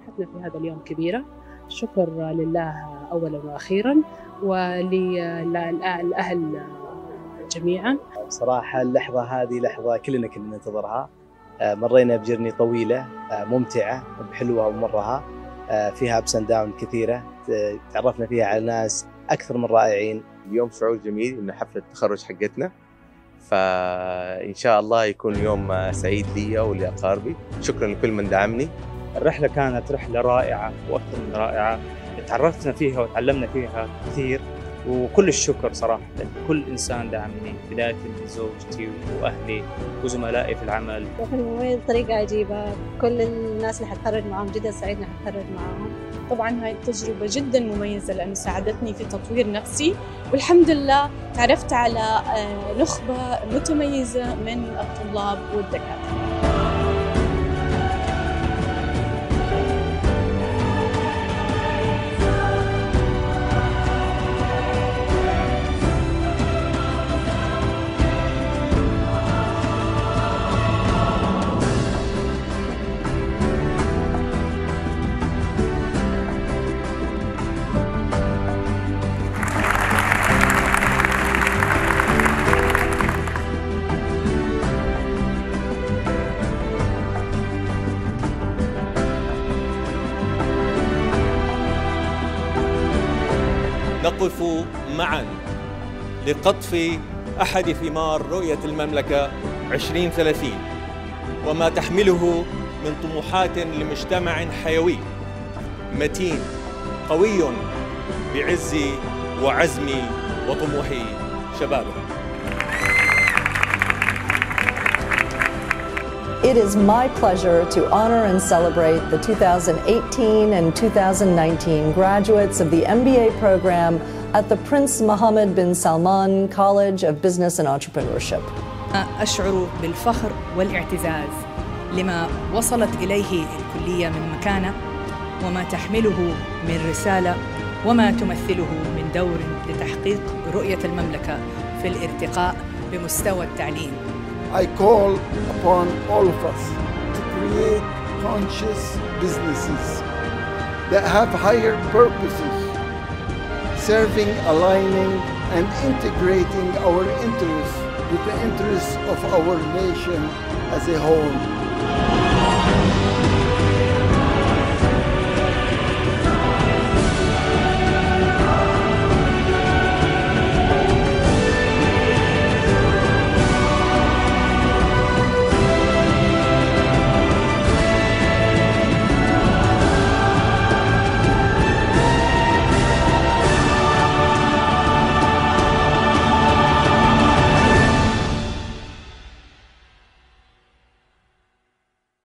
فرحتنا في هذا اليوم كبيرة. شكر لله أولا وأخيرا وللأهل جميعا. صراحة اللحظة هذه لحظة كلنا كنا ننتظرها. مرينا بجرني طويلة ممتعة بحلوها ومرها، فيها أبس أند داون كثيرة، تعرفنا فيها على ناس أكثر من رائعين. اليوم شعور جميل إنه حفلة التخرج حقتنا، فإن شاء الله يكون يوم سعيد لي ولأقاربي. شكرا لكل من دعمني. الرحلة كانت رحلة رائعة وأكثر من رائعة، تعرفنا فيها وتعلمنا فيها كثير، وكل الشكر صراحة لكل إنسان دعمني، بداية من زوجتي وأهلي وزملائي في العمل. كان مميز بطريقة عجيبة، كل الناس اللي حتخرج معهم جدا سعيدنا حتخرج معهم. طبعا هاي التجربة جدا مميزة لأنه ساعدتني في تطوير نفسي، والحمد لله تعرفت على نخبة متميزة من الطلاب والدكاترة. نقف معا لقطف أحد ثمار رؤية المملكة 2030 وما تحمله من طموحات لمجتمع حيوي متين قوي بعز وعزم وطموح شبابه. It is my pleasure to honor and celebrate the 2018 and 2019 graduates of the MBA program at the Prince Mohammed bin Salman College of Business and Entrepreneurship. أشعر بالفخر والاعتزاز لما وصلت إليه الكلية من مكانة وما تحمله من رسالة وما تمثله من دور لتحقيق رؤية المملكة في الارتقاء بمستوى التعليم. I call upon all of us to create conscious businesses that have higher purposes, serving, aligning, and integrating our interests with the interests of our nation as a whole.